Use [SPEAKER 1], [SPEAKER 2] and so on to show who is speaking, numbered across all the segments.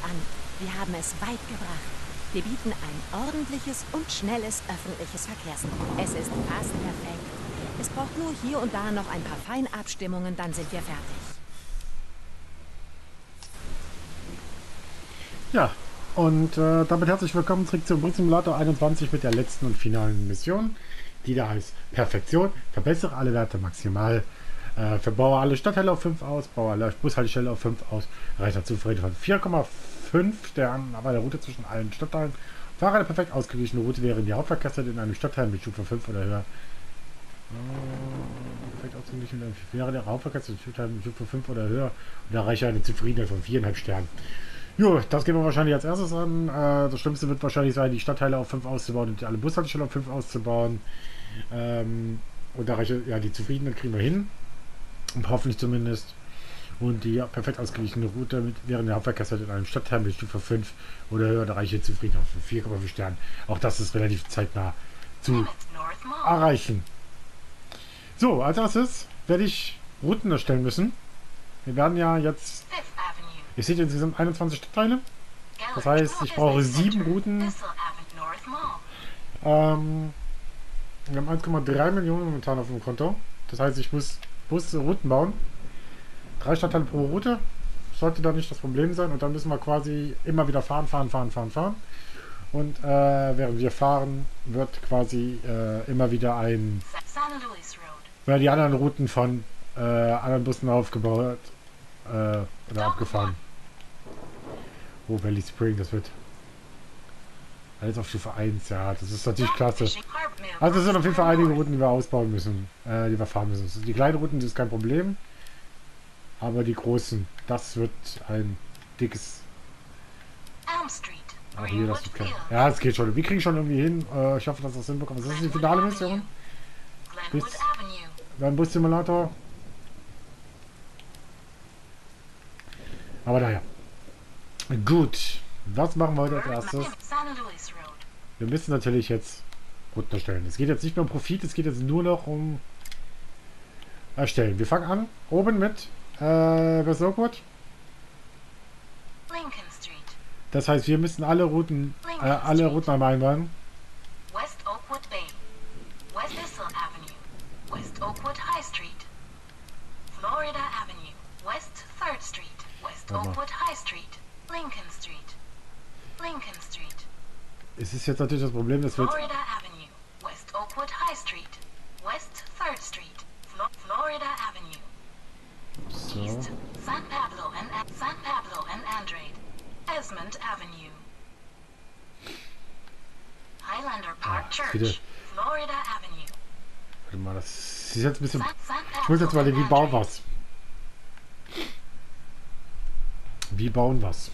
[SPEAKER 1] an. Wir haben es weit gebracht. Wir bieten ein ordentliches und schnelles öffentliches Verkehrsnetz. Es ist fast perfekt. Es braucht nur hier und da noch ein paar Feinabstimmungen, dann sind wir fertig.
[SPEAKER 2] Ja, und damit herzlich willkommen zurück zum Bus Simulator 21 mit der letzten und finalen Mission, die da heißt Perfektion. Verbessere alle Werte maximal. Verbaue alle Stadtteile auf 5 aus, baue alle Bushaltestellen auf 5 aus. Reicht dazu Friede von 4,5 Sternen bei der Route zwischen allen Stadtteilen. Fahre eine perfekt ausgeglichene Route, während die Hauptverkehrsseite in einem Stadtteil mit Stufe 5 oder höher. Perfekt ausgeglichen wäre der Hauptverkehrsseite mit Stufe 5 oder höher und erreiche eine Zufriedenheit von 4,5 Sternen. Jo, das gehen wir wahrscheinlich als erstes an. Das Schlimmste wird wahrscheinlich sein, die Stadtteile auf 5 auszubauen und alle Bushaltestellen auf 5 auszubauen. Und da ja, die Zufriedenheit kriegen wir hin. Und hoffentlich zumindest. Und die perfekt ausgeglichene Route während der Hauptverkehrsseite in einem Stadtteil mit Stufe 5 oder höher, da reiche Zufriedenheit von 4,5 Sternen. Auch das ist relativ zeitnah zu erreichen. So, als erstes werde ich Routen erstellen müssen. Wir werden ja jetzt... Ihr seht insgesamt 21 Stadtteile. Das heißt, ich brauche 7 Routen. Wir haben 1,3 Millionen momentan auf dem Konto. Das heißt, ich muss Routen bauen. 3 Stadtteile pro Route. Sollte da nicht das Problem sein. Und dann müssen wir quasi immer wieder fahren. Und während wir fahren, wird quasi immer wieder die anderen Routen von anderen Bussen aufgebaut oder abgefahren. Oh, Valley Spring, das wird alles auf Stufe 1, ja, das ist natürlich klasse. Also es sind auf jeden Fall einige Routen, die wir ausbauen müssen, die wir fahren müssen. Die kleinen Routen, das ist kein Problem, aber die großen, das wird ein dickes... Auch hier, das wird ja, es geht schon. Wir kriegen schon irgendwie hin. Ich hoffe, dass wir das hinbekommen. Das ist die finale Mission. Beim Bus Simulator. Aber naja. Gut. Was machen wir heute als erstes? Wir müssen natürlich jetzt Routen erstellen. Es geht jetzt nicht mehr um Profit, es geht jetzt nur noch um Erstellen. Wir fangen an. Oben mit West Oakwood. Das heißt, wir müssen alle Routen einmal einbauen.
[SPEAKER 3] West Oakwood Bay. West Issel Avenue. West Oakwood High Street. Florida Avenue. West 3rd Street. West Oakwood High Street. Lincoln Street. Lincoln Street.
[SPEAKER 2] Es ist jetzt natürlich das Problem, dass wir...
[SPEAKER 3] Florida Avenue. West Oakwood High Street. West 3rd Street. Florida Avenue.
[SPEAKER 2] So.
[SPEAKER 3] East San Pablo and Andrade. Esmond Avenue. Highlander Park Church.
[SPEAKER 2] Bitte.
[SPEAKER 3] Florida Avenue.
[SPEAKER 2] Warte mal, das ist jetzt ein bisschen... Ich muss jetzt mal wie bauen was. Wie bauen was?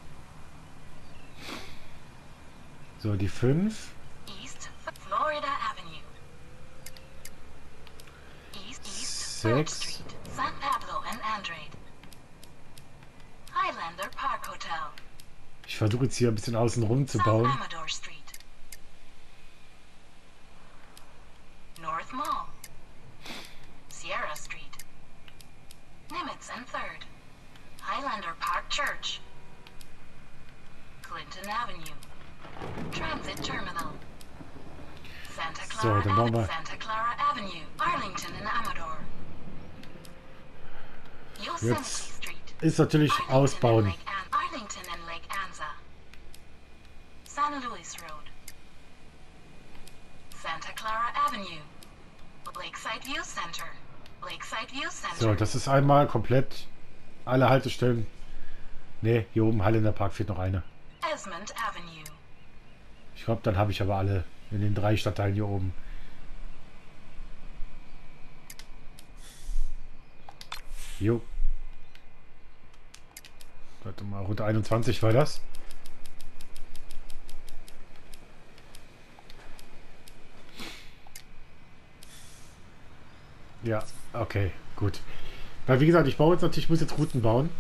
[SPEAKER 2] So, die 5.
[SPEAKER 3] East Florida Avenue. East 3rd
[SPEAKER 2] 6.
[SPEAKER 3] Street. San Pablo and Andrade. Highlander Park Hotel.
[SPEAKER 2] Ich versuche jetzt hier ein bisschen außen rum zu
[SPEAKER 3] South
[SPEAKER 2] bauen.
[SPEAKER 3] Amador Street. North Mall. Sierra Street. Nimitz and 3rd. Highlander Park Church. Clinton Avenue. Transit Terminal. Santa Clara,
[SPEAKER 2] dann bauen wir-
[SPEAKER 3] Santa Clara Avenue. Arlington and Amador. Yosemite
[SPEAKER 2] Jetzt
[SPEAKER 3] Street.
[SPEAKER 2] ist natürlich
[SPEAKER 3] Arlington
[SPEAKER 2] ausbauen.
[SPEAKER 3] Arlington and Lake Anza. San Luis Road. Santa Clara Avenue. Lakeside View Center. Lakeside View Center.
[SPEAKER 2] So, das ist einmal komplett alle Haltestellen. Ne, hier oben Highlander Park fehlt noch eine.
[SPEAKER 3] Esmond Avenue.
[SPEAKER 2] Ich glaube, dann habe ich aber alle in den 3 Stadtteilen hier oben. Jo. Warte mal, Route 21 war das. Ja, okay, gut. Weil wie gesagt, ich baue jetzt natürlich, ich muss jetzt Routen bauen.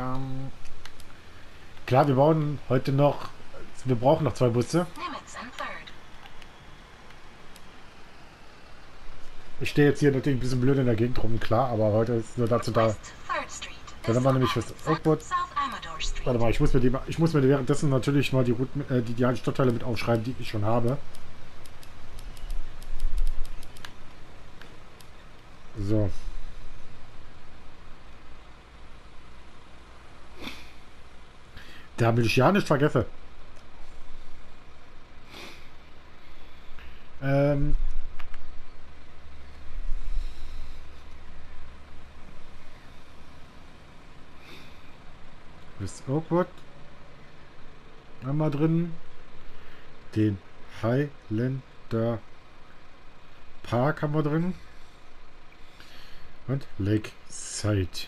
[SPEAKER 2] Klar, wir bauen heute noch, wir brauchen noch 2 Busse.
[SPEAKER 3] Nimitz and 3rd.
[SPEAKER 2] Ich stehe jetzt hier natürlich ein bisschen blöd in der Gegend rum, klar, aber heute ist nur dazu da.
[SPEAKER 3] West 3rd Street.
[SPEAKER 2] Dann haben wir nämlich West Oakwood.
[SPEAKER 3] South Amador Street. Street.
[SPEAKER 2] Warte mal, ich muss mir währenddessen natürlich mal die Routen, die Stadtteile mit aufschreiben, die ich schon habe. So. Damit ich ja nicht vergesse. West Oakwood. Einmal drin. Den Highlander Park haben wir drin. Und Lakeside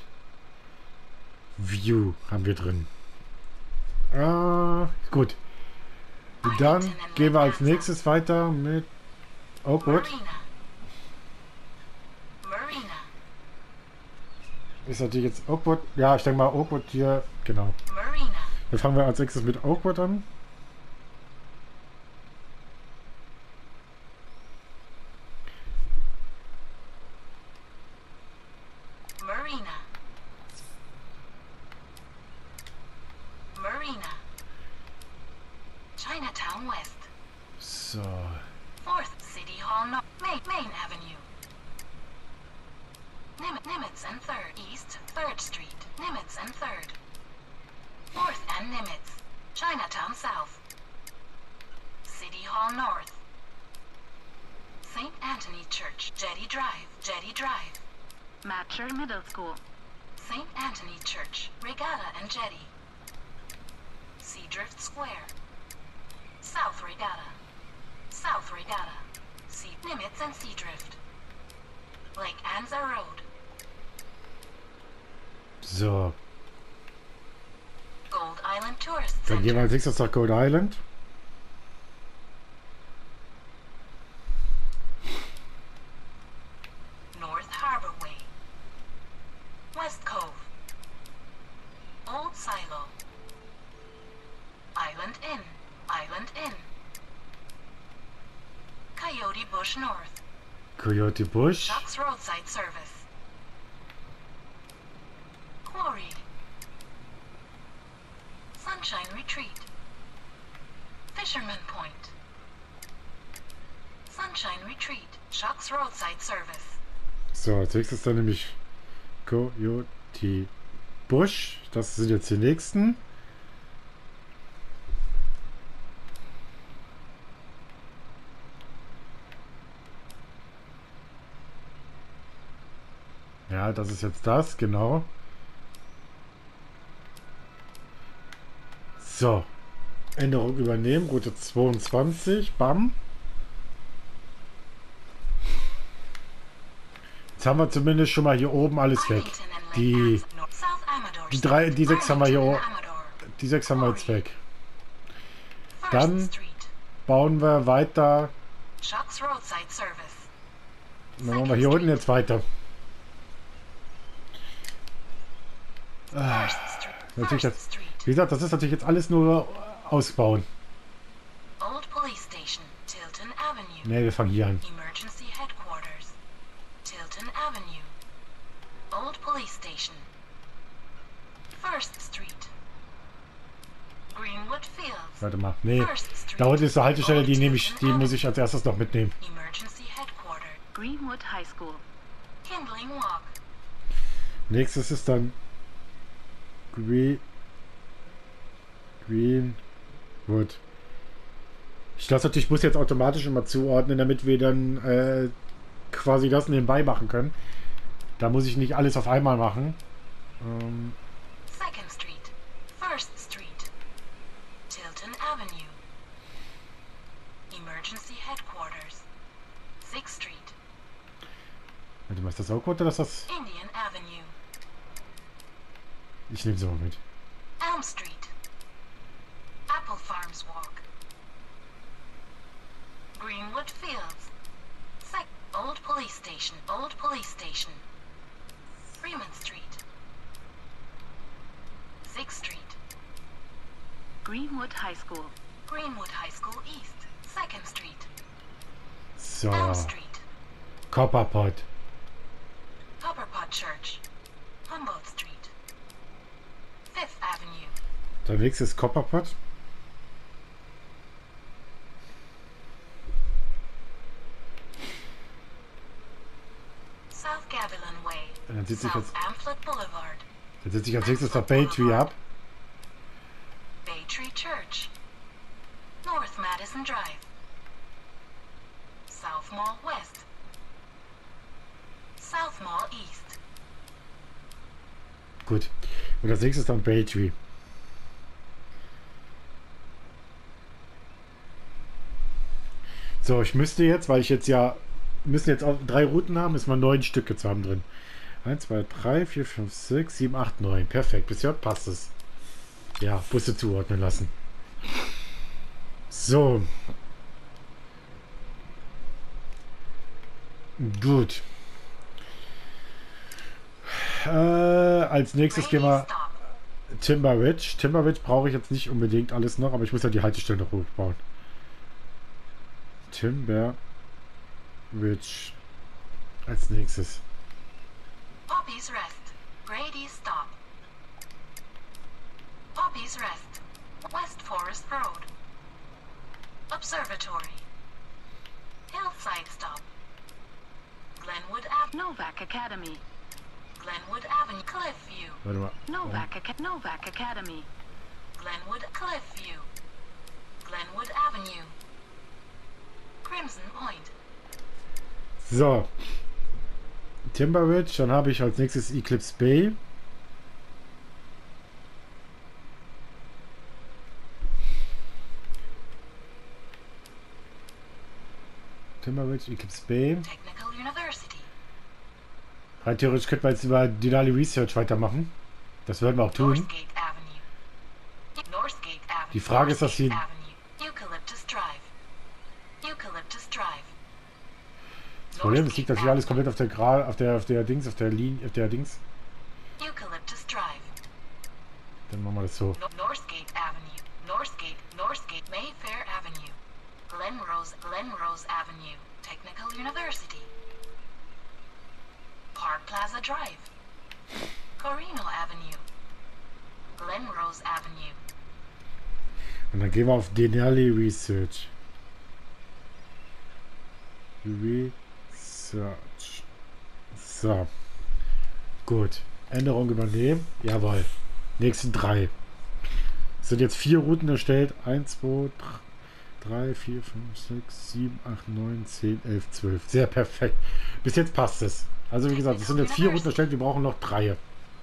[SPEAKER 2] View haben wir drin. Gut. Dann gehen wir als nächstes weiter mit Oakwood.
[SPEAKER 3] Marina.
[SPEAKER 2] Ist natürlich jetzt Oakwood. Ja, ich denke mal Oakwood hier. Genau.
[SPEAKER 3] Marina.
[SPEAKER 2] Dann fangen wir als nächstes mit Oakwood an.
[SPEAKER 3] Marina. Marina. Chinatown West.
[SPEAKER 2] So.
[SPEAKER 3] 4th City Hall North. Main Avenue. Nimitz and 3rd East 3rd Street. Nimitz and 3rd. 4th and Nimitz. Chinatown South. City Hall North. St. Anthony Church. Jetty Drive. Jetty Drive.
[SPEAKER 4] Matcher Middle School.
[SPEAKER 3] St. Anthony Church. Regatta and Jetty. Seadrift Square. South Regatta. South Regatta. Nimitz and Seadrift. Lake Anza Road.
[SPEAKER 2] So.
[SPEAKER 3] Gold Island Tourist
[SPEAKER 2] Dann gehen wir
[SPEAKER 3] Center.
[SPEAKER 2] als nächstes nach Gold Island.
[SPEAKER 3] North Harbor Way. West Cove. Old Silo. Island Inn. Island Inn. Coyote Bush North.
[SPEAKER 2] Coyote Bush.
[SPEAKER 3] Shucks Roadside Service. Quarried. Sunshine Retreat. Fisherman Point. Sunshine Retreat. Shucks Roadside Service.
[SPEAKER 2] So, als nächstes dann nämlich Coyote Bush. Das sind jetzt die nächsten. Ja, das ist jetzt das, genau. So. Änderung übernehmen, Route 22, bam. Jetzt haben wir zumindest schon mal hier oben alles weg. Die 6 haben wir hier, die 6 haben wir jetzt weg. Dann bauen wir weiter. Dann machen wir hier unten jetzt weiter. Natürlich jetzt, wie gesagt, das ist natürlich jetzt alles nur ausbauen.
[SPEAKER 3] Old Police Station, Tilton Avenue.
[SPEAKER 2] Ne, wir fangen hier an.
[SPEAKER 3] Emergency Headquarters, Tilton Avenue. Old Police Station. 1st Street. Greenwood Fields.
[SPEAKER 2] Warte mal. Nee,
[SPEAKER 3] 1st Street.
[SPEAKER 2] da unten ist eine Haltestelle,
[SPEAKER 3] Old
[SPEAKER 2] die
[SPEAKER 3] Tilton
[SPEAKER 2] muss ich als erstes noch mitnehmen.
[SPEAKER 3] Emergency Headquarters.
[SPEAKER 4] Greenwood High School.
[SPEAKER 3] Kindling Walk.
[SPEAKER 2] Nächstes ist dann Greenwood. Ich lasse natürlich, ich muss jetzt automatisch immer zuordnen, damit wir dann quasi das nebenbei machen können. Da muss ich nicht alles auf einmal machen.
[SPEAKER 3] 2nd Street. 1st Street. Tilton Avenue. Emergency Headquarters. 6th Street.
[SPEAKER 2] Warte mal, ist das auch gut oder ist das?
[SPEAKER 3] Indian Avenue.
[SPEAKER 2] Ich nehme sie mal mit.
[SPEAKER 3] Elm Street. Apple Farms Walk. Greenwood Fields. Old Police Station. Old Police Station. Freeman Street. 6th Street.
[SPEAKER 4] Greenwood High School.
[SPEAKER 3] Greenwood High School East. 2nd Street.
[SPEAKER 2] So,
[SPEAKER 3] Elm Street.
[SPEAKER 2] Copperpot.
[SPEAKER 3] Copperpot Church. Humboldt Street. 5th Avenue.
[SPEAKER 2] Der nächste ist Copperpot.
[SPEAKER 3] South Gavilan Way.
[SPEAKER 2] Und dann sitze ich
[SPEAKER 3] South
[SPEAKER 2] jetzt,
[SPEAKER 3] Amphlett Boulevard.
[SPEAKER 2] dann sitze ich als nächstes der Baytree ab.
[SPEAKER 3] Baytree Church. North Madison Drive. South Mall West. South Mall East.
[SPEAKER 2] Gut. Und als nächstes dann Baytree. So, ich müsste jetzt, weil ich jetzt ja, müssen jetzt auch 3 Routen haben, ist mal 9 Stück jetzt haben drin. 1, 2, 3, 4, 5, 6, 7, 8, 9. Perfekt. Bisher passt es. Ja, Busse zuordnen lassen. So. Gut. Als nächstes gehen wir
[SPEAKER 3] Stop.
[SPEAKER 2] Timber Ridge. Timber Ridge brauche ich jetzt nicht unbedingt alles noch, aber ich muss ja die Haltestelle noch hochbauen. Timber Ridge als nächstes.
[SPEAKER 3] Poppy's Rest. Grady Stop. Poppy's Rest. West Forest Road. Observatory. Hillside Stop. Glenwood Ave.
[SPEAKER 4] Novak Academy.
[SPEAKER 3] Glenwood Avenue. Cliffview.
[SPEAKER 2] Warte mal.
[SPEAKER 4] Novak Academy.
[SPEAKER 3] Glenwood Cliffview. Glenwood Avenue. Crimson Point.
[SPEAKER 2] So. Timber Ridge, dann habe ich als nächstes Eclipse Bay. Timber Ridge, Eclipse Bay.
[SPEAKER 3] Technical University.
[SPEAKER 2] Rein theoretisch könnte man jetzt über Denali Research weitermachen. Das werden wir auch tun.
[SPEAKER 3] Northgate Avenue. Northgate Avenue.
[SPEAKER 2] Die Frage ist, dass sie-
[SPEAKER 3] Northgate Avenue. Eucalyptus Drive. Eucalyptus Drive.
[SPEAKER 2] Das Problem ist, liegt, dass hier alles komplett auf der Dings, auf der Linie, auf der Dings.
[SPEAKER 3] Eucalyptus Drive.
[SPEAKER 2] Dann machen wir das so.
[SPEAKER 3] Northgate Avenue. Northgate, Mayfair Avenue. Glenrose Avenue. Technical University. Park Plaza Drive. Corino Avenue. Glenrose Avenue.
[SPEAKER 2] Und dann gehen wir auf Denali Research. Research. So. Gut. Änderung übernehmen. Jawohl. Nächsten 3. Es sind jetzt 4 Routen erstellt. 1, 2, 3, 4, 5, 6, 7, 8, 9, 10, 11, 12. Sehr perfekt. Bis jetzt passt es. Also wie gesagt, es sind jetzt 4 Routen erstellt. Wir brauchen noch 3.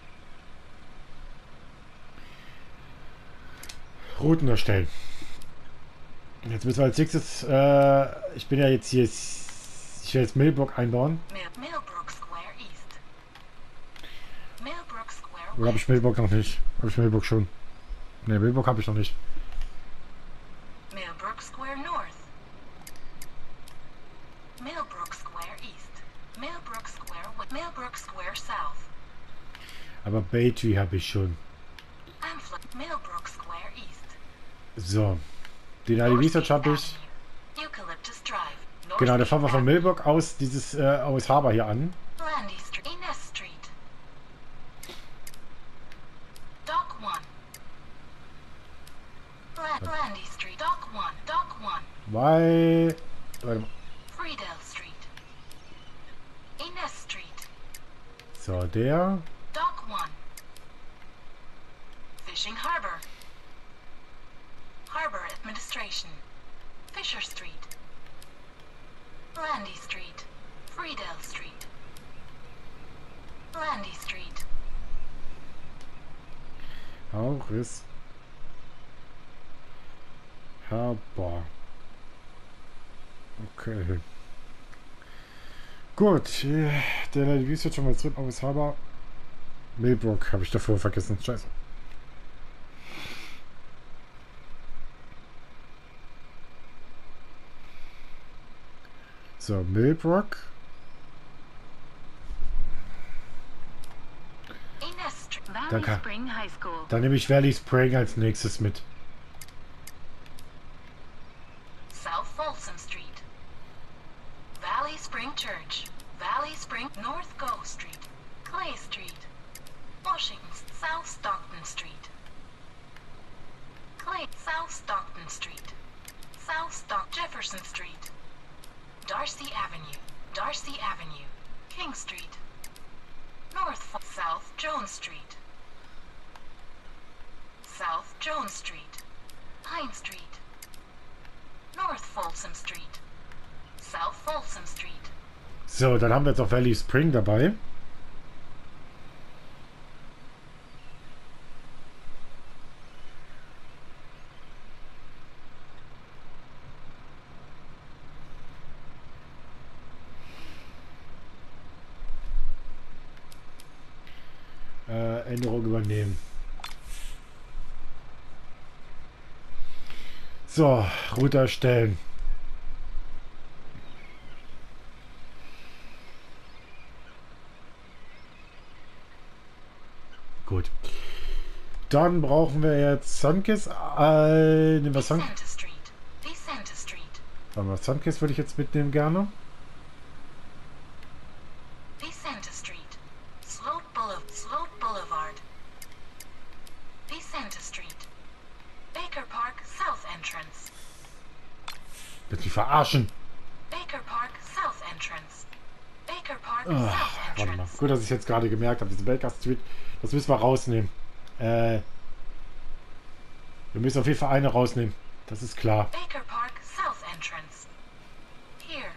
[SPEAKER 2] Routen erstellen. Jetzt müssen wir als nächstes, ich bin ja jetzt hier, ich will jetzt Millbrook einbauen.
[SPEAKER 3] Millbrook Square East. Millbrook Square
[SPEAKER 2] Oder habe ich Millbrook noch nicht? Habe ich Millbrook schon? Ne, Millbrook habe ich noch nicht.
[SPEAKER 3] Millbrook Square North. Millbrook Square East. Millbrook Square South.
[SPEAKER 2] Aber Baytree habe ich schon.
[SPEAKER 3] Millbrook Square East.
[SPEAKER 2] So. Denali Research habe ich.
[SPEAKER 3] Eucalyptus Drive.
[SPEAKER 2] Genau, da fahren wir von Millbrook aus aus Harbour hier an.
[SPEAKER 3] Landy Street. Ines Street. Dock 1. Landy Street. Dock 1. Dock 1.
[SPEAKER 2] Weil. Warte mal.
[SPEAKER 3] Friedel Street. Ines Street.
[SPEAKER 2] So, der.
[SPEAKER 3] Dock 1. Fishing Harbor. Harbor Administration. Fisher Street. Landy Street. Friedel Street. Landy Street.
[SPEAKER 2] Auch ist. Harbour. Okay. Gut. Denali Research haben wir jetzt drin. Aus Harbour. Millbrook habe ich davor vergessen. Scheiße. So, Millbrook.
[SPEAKER 3] Ines Street.
[SPEAKER 4] Valley
[SPEAKER 2] Danke.
[SPEAKER 4] Spring High School.
[SPEAKER 2] Dann nehme ich Valley Spring als nächstes mit.
[SPEAKER 3] South Folsom Street. Valley Spring Church. Valley Spring. North Go Street. Clay Street. Washington. South Stockton Street. South Stockton Street. South Stock Jefferson Street. Darcy Avenue. Darcy Avenue. King Street. South Jones Street. South Jones Street. Pine Street. North Folsom Street. South Folsom Street.
[SPEAKER 2] So, dann haben wir jetzt auch Valley Spring dabei. Änderung übernehmen. So, Route erstellen. Gut. Dann brauchen wir jetzt Sunkist. Nehmen wir Sunkist.
[SPEAKER 3] Vicente Street. Vicente Street.
[SPEAKER 2] Warte mal, Sunkist würde ich jetzt mitnehmen gerne.
[SPEAKER 3] Vicente Street. Sloat Boulevard. Vicente Street. Baker Park South Entrance.
[SPEAKER 2] Wird mich verarschen.
[SPEAKER 3] Baker Park South Entrance. Baker Park South
[SPEAKER 2] Warte mal.
[SPEAKER 3] Entrance.
[SPEAKER 2] Gut, dass ich jetzt gerade gemerkt habe, diese Baker Street. Das müssen wir rausnehmen. Wir müssen auf jeden Fall eine rausnehmen. Das ist klar.
[SPEAKER 3] Baker Park South Entrance. Here.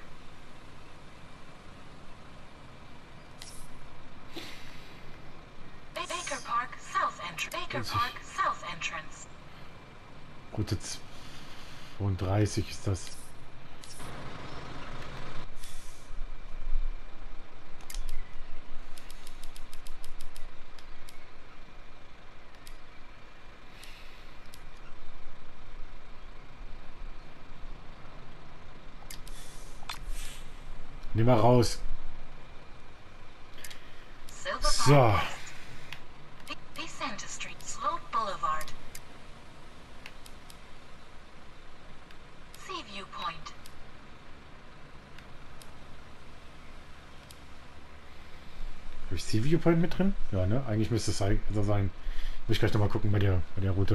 [SPEAKER 3] Baker Park South Entrance. Baker Park South Entrance.
[SPEAKER 2] Route 32 ist das. Nehmen wir raus.
[SPEAKER 3] Silver
[SPEAKER 2] So.
[SPEAKER 3] Park West. Vicente Street. Sloat Boulevard. Seaview Point.
[SPEAKER 2] Habe ich Sea Viewpoint mit drin? Ja, ne? Eigentlich müsste es sein. Muss ich gleich nochmal gucken bei der Route.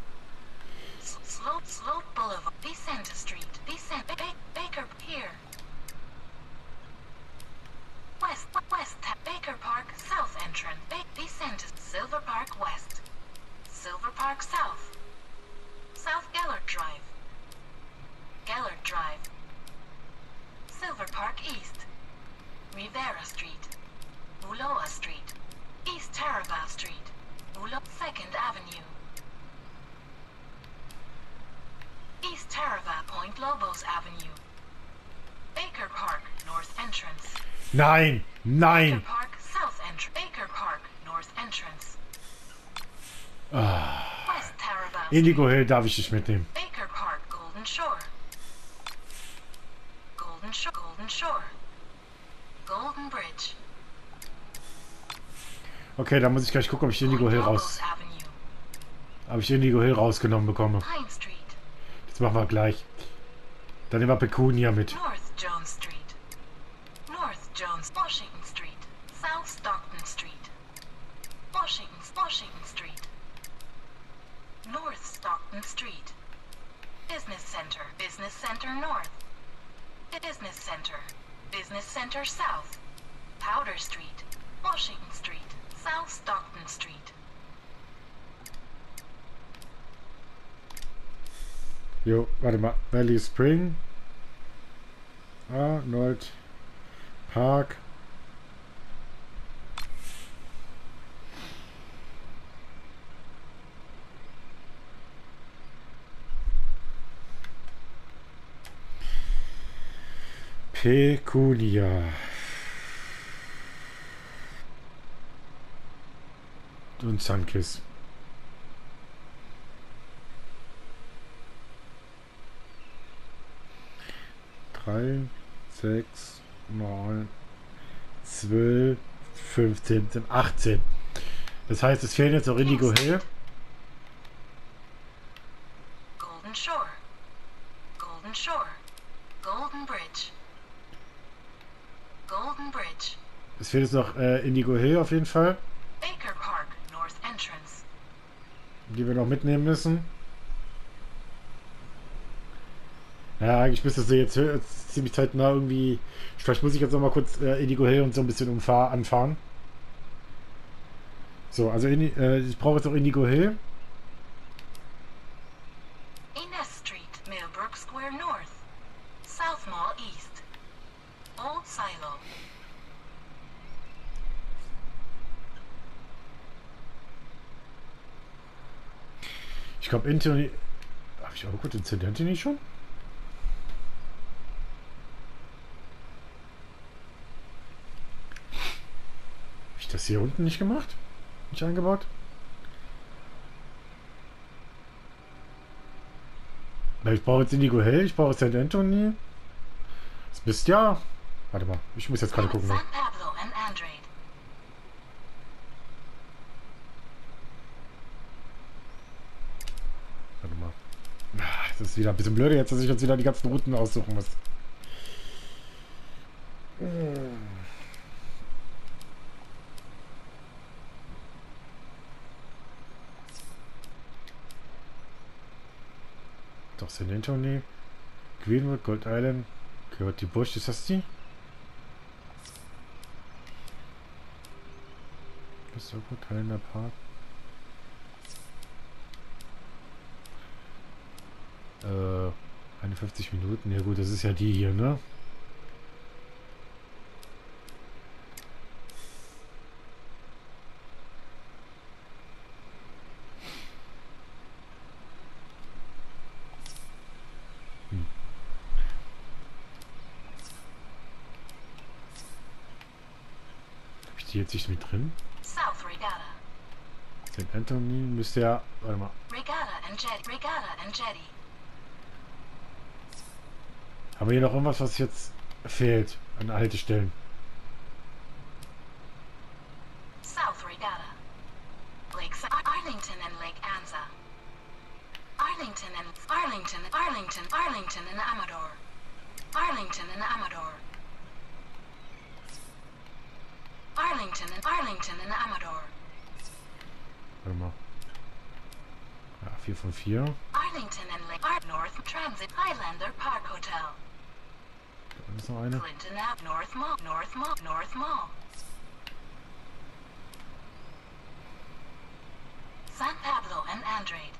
[SPEAKER 3] Sloat Boulevard. Vicente Street. Baker here. West Baker Park South Entrance. Vicente Silver Park West. Silver Park South. South Gellert Drive. Gellert Drive. Silver Park East. Rivera Street. Ulloa Street. East Taraba Street. 2nd Avenue. East Taraba Point Lobos Avenue. Baker Park North Entrance.
[SPEAKER 2] Nein!
[SPEAKER 3] Baker
[SPEAKER 2] Nein!
[SPEAKER 3] Park South Entrance. Baker Park North Entrance. West Taraba.
[SPEAKER 2] Indigo Hill darf ich nicht mitnehmen.
[SPEAKER 3] Baker Park Golden Shore. Golden Shore. Golden Shore. Golden Bridge.
[SPEAKER 2] Okay, dann muss ich gleich gucken, ob ich Indigo Hill
[SPEAKER 3] Lobos Avenue.
[SPEAKER 2] rausgenommen bekomme.
[SPEAKER 3] Pine Street.
[SPEAKER 2] Das machen wir gleich. Dann nehmen wir Pecunia mit.
[SPEAKER 3] North Jones Street. North Jones. Washington Street. South Stockton Street. Washington Street. North Stockton Street. Business Center. Business Center North. Business Center. Business Center South. Powder Street. Washington Street. South Stockton Street.
[SPEAKER 2] Jo, warte mal. Valley Spring. Arnold Park. Pecunia. Und Sunkist. Drei, 6, 9, 12, 15, 18. Das heißt, es fehlen jetzt noch Indigo Hill.
[SPEAKER 3] Golden Shore. Golden Shore. Golden Bridge. Golden Bridge.
[SPEAKER 2] Es fehlt jetzt noch Indigo Hill auf jeden Fall,
[SPEAKER 3] Baker Park North Entrance.
[SPEAKER 2] die wir noch mitnehmen müssen. Ja, eigentlich müsste sie jetzt ziemlich zeitnah irgendwie. Vielleicht muss ich jetzt noch mal kurz Indigo Hill und so ein bisschen anfahren. So, also ich brauche jetzt auch Indigo Hill.
[SPEAKER 3] Ines Street, Millbrook Square North. South Mall East. Old Silo.
[SPEAKER 2] Ich glaube, Anthony. Habe ich auch gut den St. Anthony schon? Habe ich das hier unten nicht gemacht? Nicht eingebaut? Na, ich brauche jetzt Indigo Hell, ich brauche St. Anthony. Das bist ja. Warte mal, ich muss jetzt gerade gucken.
[SPEAKER 3] San Pablo and Andrade.
[SPEAKER 2] Warte mal. Das ist wieder ein bisschen blöd jetzt, dass ich jetzt wieder die ganzen Routen aussuchen muss. Doch, St. Anthony, Greenwood, Gold Island, Coyote Bush, ist das die? Das ist so gut, Highlander Park. 51 Minuten, ja gut, das ist ja die hier, ne? Habe ich die jetzt nicht mit drin?
[SPEAKER 3] South Regatta.
[SPEAKER 2] St. Anthony müsste ja, warte mal,
[SPEAKER 3] Regatta and Jetty. Regatta and Jetty.
[SPEAKER 2] haben wir hier noch irgendwas, was jetzt fehlt an Haltestellen?
[SPEAKER 3] South Regatta. Lake Arlington and Lake Anza. Arlington and Amador. Arlington and Amador. Arlington and Amador.
[SPEAKER 2] Warte mal. Ja, 4 von 4.
[SPEAKER 3] Arlington and Lake North Transit Highlander Park Hotel.
[SPEAKER 2] Da ist noch eine.
[SPEAKER 3] Clinton Ave North Mall. North Mall. North Mall. San Pablo and Andrade.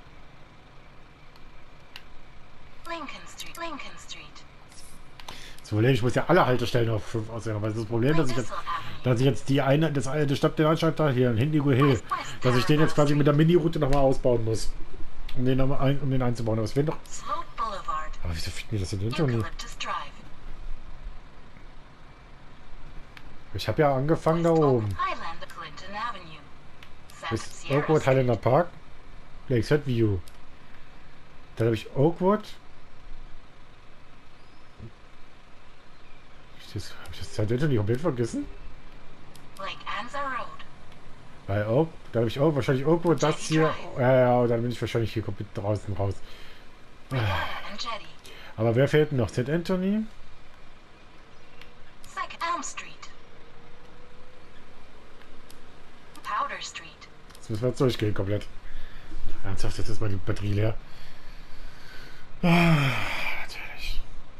[SPEAKER 3] Lincoln Street. Lincoln Street.
[SPEAKER 2] Das Problem, ich muss ja alle Haltestellen auf 5 aussehen. Aber das ist das Problem, dass ich jetzt die eine, das Stadt der Anstalt da hier, in Indigo Hill, dass ich den jetzt quasi mit der Mini-Route nochmal ausbauen muss. Um den einzubauen. Aber es wird doch.
[SPEAKER 3] Slope Boulevard.
[SPEAKER 2] Aber wieso fickt mir das denn hinter mir?
[SPEAKER 3] Eucalyptus Drive.
[SPEAKER 2] Ich habe ja angefangen da oben.
[SPEAKER 3] Highlander Clinton Avenue.
[SPEAKER 2] Bis Oakwood, Highlander Park, Lakeside View. Dann habe ich Oakwood. Habe ich das St. Anthony komplett vergessen?
[SPEAKER 3] Lake Anza Road.
[SPEAKER 2] Bei Oak, da habe ich auch wahrscheinlich Oakwood, das hier. Ja, und dann bin ich wahrscheinlich hier komplett draußen raus.
[SPEAKER 3] Regatta and Jetty.
[SPEAKER 2] Aber wer fehlt denn noch? St. Anthony?
[SPEAKER 3] Second Elm Street. Powder Street.
[SPEAKER 2] Jetzt müssen wir jetzt durchgehen komplett. Ernsthaft, jetzt ist mal die Batterie leer. Natürlich.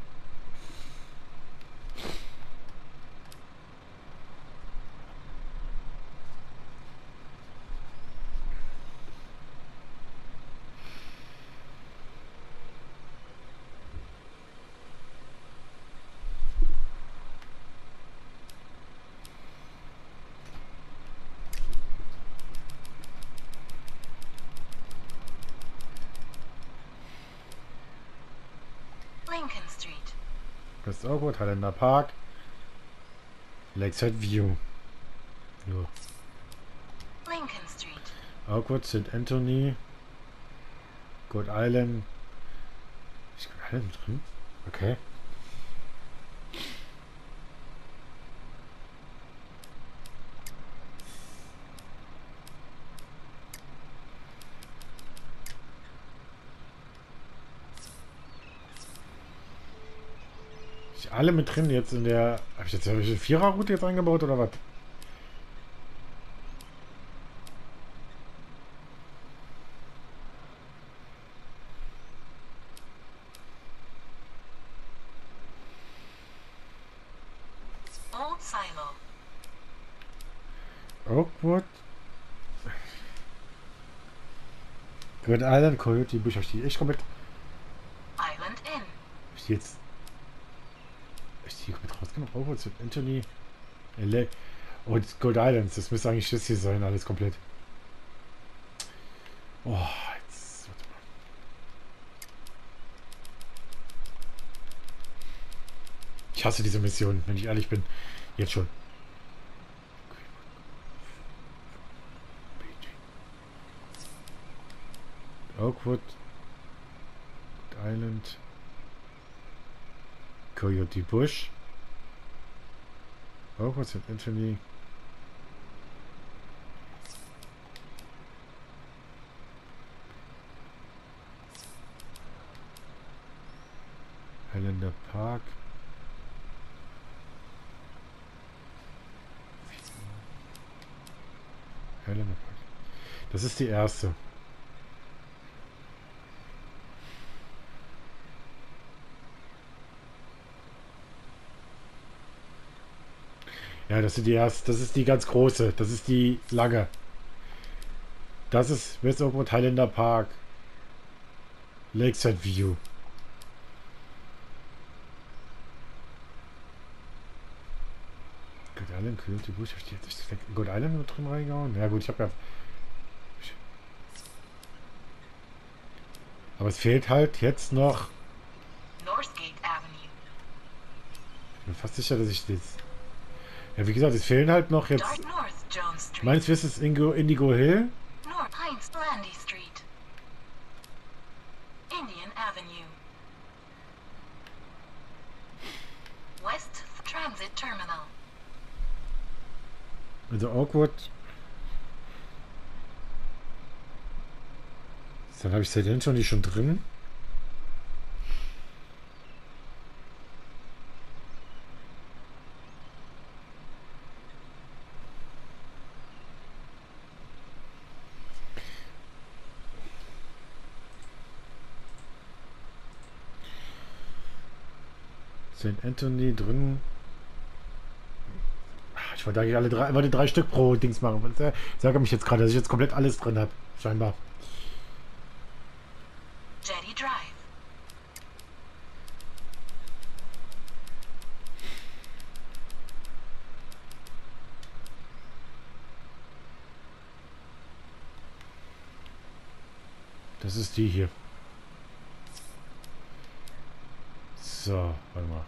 [SPEAKER 3] Lincoln Street.
[SPEAKER 2] West Oakwood, Highlander Park, Lakeside View. Jo.
[SPEAKER 3] Lincoln Street.
[SPEAKER 2] Oakwood, St. Anthony, Gold Island. Ist Gold Island drin? Okay. Ist alle mit drin jetzt in der. Habe ich jetzt eine Vierer-Route jetzt eingebaut oder was? Oakwood. Good Island, Coyote Bush. Hab ich die echt komplett...
[SPEAKER 3] Island Inn.
[SPEAKER 2] Hab ich die jetzt... Hab ich die komplett rausgenommen? Oakwood, St. Anthony, LA. Oh, das Gold Islands. Das müsste eigentlich das hier sein, alles komplett. Oh, jetzt... Warte mal. Ich hasse diese Mission, wenn ich ehrlich bin. Jetzt schon. Oakwood, Island, Coyote Bush, Oakwood, St. Anthony, Highlander Park, Highlander Park. Das ist die erste. Ja, das ist die erste. Das ist die ganz große. Das ist die lange. Das ist West Oakwood Highlander Park. Lakeside View. Good Island, Coyote Bush. Hab ich jetzt Good Island mit drin reingehauen? Ja gut, ich habe ja... Aber es fehlt halt jetzt noch...
[SPEAKER 3] Northgate Avenue.
[SPEAKER 2] Ich bin fast sicher, dass ich das... Ja, wie gesagt, es fehlen halt noch jetzt...
[SPEAKER 3] Dark North Jones Street.
[SPEAKER 2] Meines Wissens Indigo Hill.
[SPEAKER 3] North Heinz Landy Street. Indian Avenue. West Transit Terminal.
[SPEAKER 2] Also Oakwood. Dann habe ich St. Anthony schon drin. St. Anthony drin. Ich wollte eigentlich alle drei, immer die 3 Stück pro Dings machen. Ich ärgere mich jetzt gerade, dass ich jetzt komplett alles drin habe. Scheinbar.
[SPEAKER 3] Jetty Drive.
[SPEAKER 2] Das ist die hier. So, warte mal.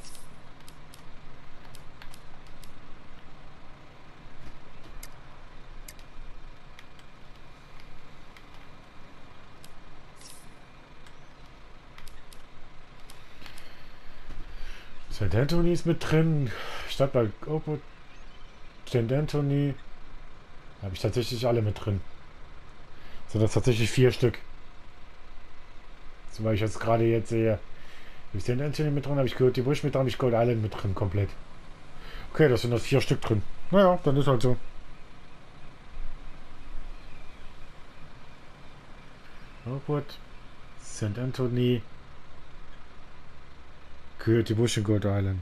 [SPEAKER 2] St. Anthony ist mit drin. Statt bei Oakwood. St. Anthony. Habe ich tatsächlich alle mit drin. Sind das tatsächlich 4 Stück. Zum Beispiel jetzt gerade jetzt sehe. Habe ich St. Anthony mit drin, habe ich Coyote Bush mit drin, habe ich Gold Island mit drin, komplett. Okay, das sind noch 4 Stück drin. Naja, dann ist halt so. Oakwood, St. Anthony, Coyote Bush und Gold Island.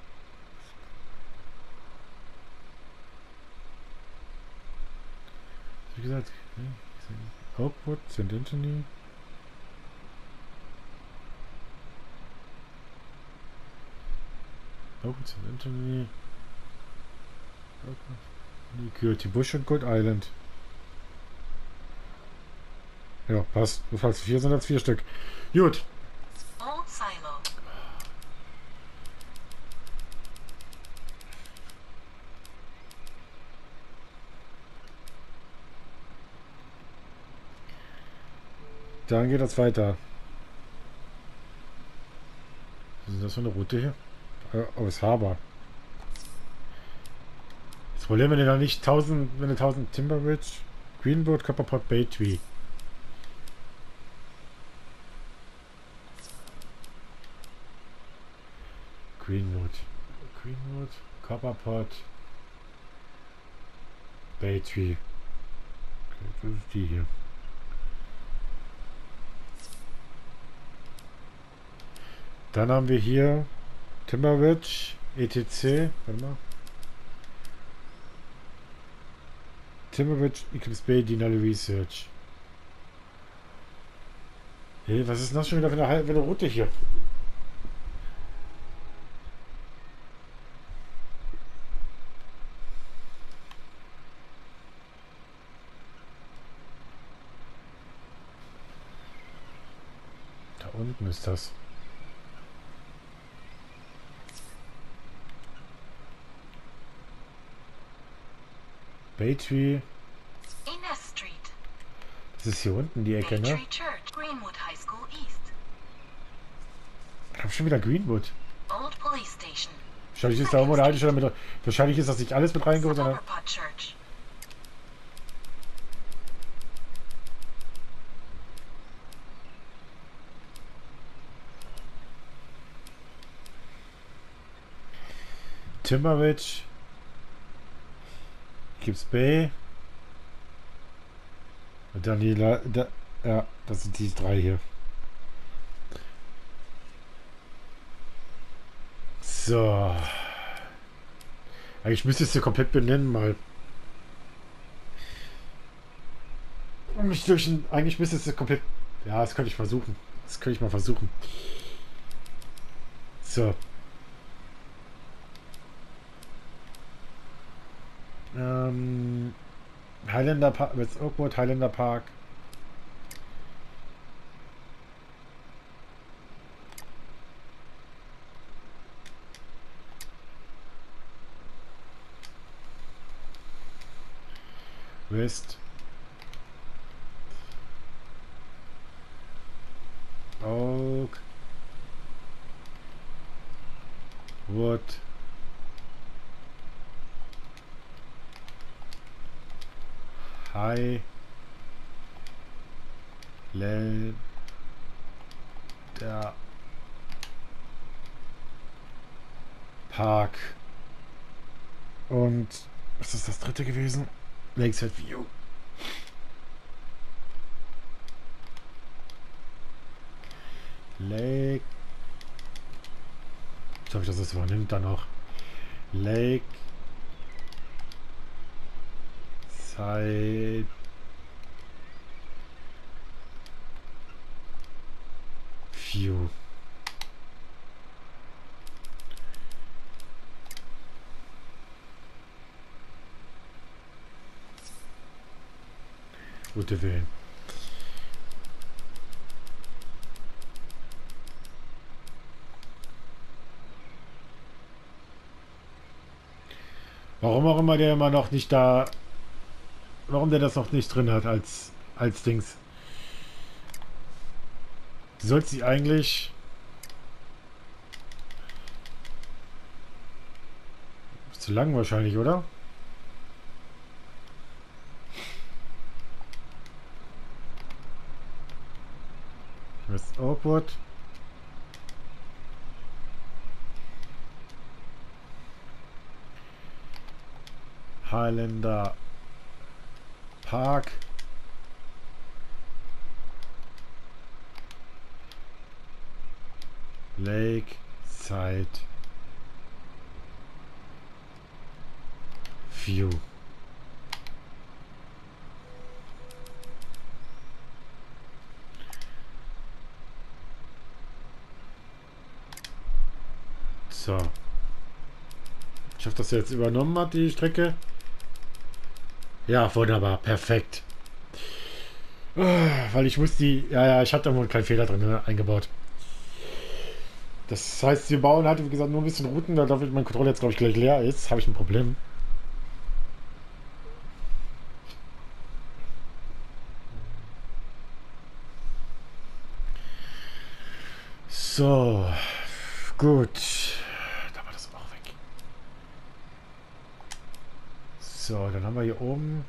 [SPEAKER 2] Wie gesagt, Oakwood, St. Anthony. Oakwood, St. Anthony. Coyote Bush und Gold Island. Ja, passt. Falls 4 sind, jetzt 4 Stück. Gut.
[SPEAKER 3] Old Silo.
[SPEAKER 2] Dann geht das weiter. Was ist das für eine Route hier? Aus Harbor. Das Problem, wenn ihr da nicht 1000 Timber Ridge, Greenwood, Copperpot, Baytree. Greenwood, Copperpot, Baytree. Okay, das ist die hier. Dann haben wir hier Timber Ridge, ETC. Warte mal. Timberridge, Eclipse Bay, Denali Research. Hey, was ist denn das schon wieder für eine Route hier? Da unten ist das. Baytree.
[SPEAKER 3] Ines Street.
[SPEAKER 2] Das ist hier unten die Ecke, ne?
[SPEAKER 3] Baytree Church. Greenwood High School East.
[SPEAKER 2] Ich hab schon wieder Greenwood.
[SPEAKER 3] Old Police Station.
[SPEAKER 2] Wahrscheinlich ist da irgendwo eine Haltestelle mit. Wahrscheinlich ist das nicht alles mit reingeholt, sondern.
[SPEAKER 3] Silverpot Church.
[SPEAKER 2] Timberridge. Gibbs Bay. Und dann die. Ja, das sind die drei hier. So. Eigentlich müsste ich sie komplett benennen, mal. Eigentlich müsste es komplett. Ja, das könnte ich versuchen. Das könnte ich mal versuchen. So. Highlander Park, West Oakwood, Highlander Park. West Oak Wood Highlander Park. Und was ist das dritte gewesen? Lakeside View. Lake. Ich hoffe, dass es übernimmt dann noch. Lake. Side. View. Gute Willen. Warum auch immer der immer noch nicht da. Warum der das noch nicht drin hat als Dings. Du sollst sie eigentlich. Ist zu lang wahrscheinlich, oder? West Oakwood. Highlander Park. Lakeside View. So. Ich hoffe, dass er jetzt übernommen hat, die Strecke. Ja, wunderbar. Perfekt. Weil ich muss die... Ja, ich hatte da wohl einen kleinen Fehler drin eingebaut. Das heißt, wir bauen halt, wie gesagt, nur ein bisschen Routen. Da mein Controller jetzt, glaube ich, gleich leer ist, habe ich ein Problem. So. Gut. Da war das auch weg. So, dann haben wir hier oben